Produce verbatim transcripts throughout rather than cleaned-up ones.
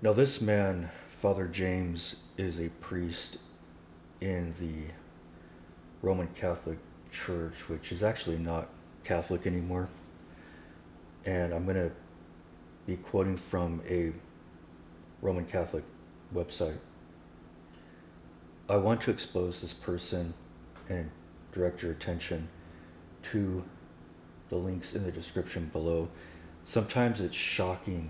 Now this man, Father James, is a priest in the Roman Catholic Church, which is actually not Catholic anymore. And I'm going to be quoting from a Roman Catholic website. I want to expose this person and direct your attention to the links in the description below. Sometimes it's shocking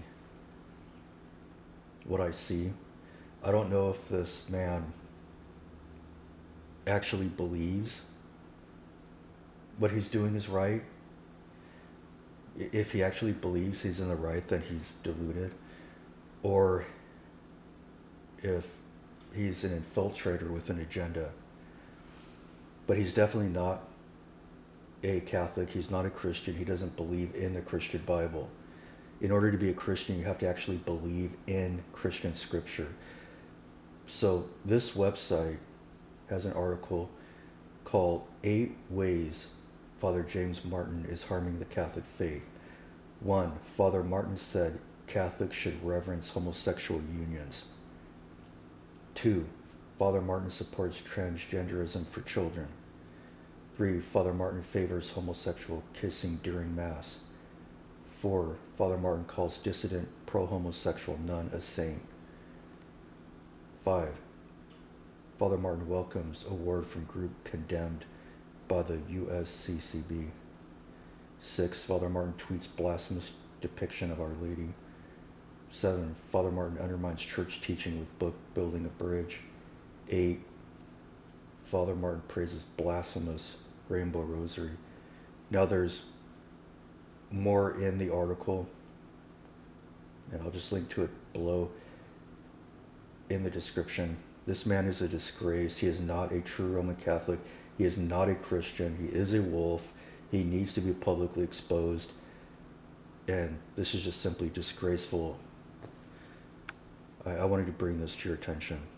what I see. I don't know if this man actually believes what he's doing is right. If he actually believes he's in the right, then he's deluded. Or if he's an infiltrator with an agenda. But he's definitely not a Catholic. He's not a Christian. He doesn't believe in the Christian Bible. In order to be a Christian, you have to actually believe in Christian scripture. So this website has an article called Eight Ways Father James Martin is Harming the Catholic Faith. One, Father Martin said Catholics should reverence homosexual unions. Two, Father Martin supports transgenderism for children. Three, Father Martin favors homosexual kissing during Mass. Four, Father Martin calls dissident pro-homosexual nun a saint. Five, Father Martin welcomes award from group condemned by the U S C C B. Six, Father Martin tweets blasphemous depiction of Our Lady. Seven, Father Martin undermines church teaching with book building a bridge. Eight, Father Martin praises blasphemous rainbow rosary. Now there's more in the article, and I'll just link to it below in the description. This man is a disgrace. He is not a true Roman Catholic. He is not a Christian. He is a wolf. He needs to be publicly exposed. And this is just simply disgraceful. I, I wanted to bring this to your attention.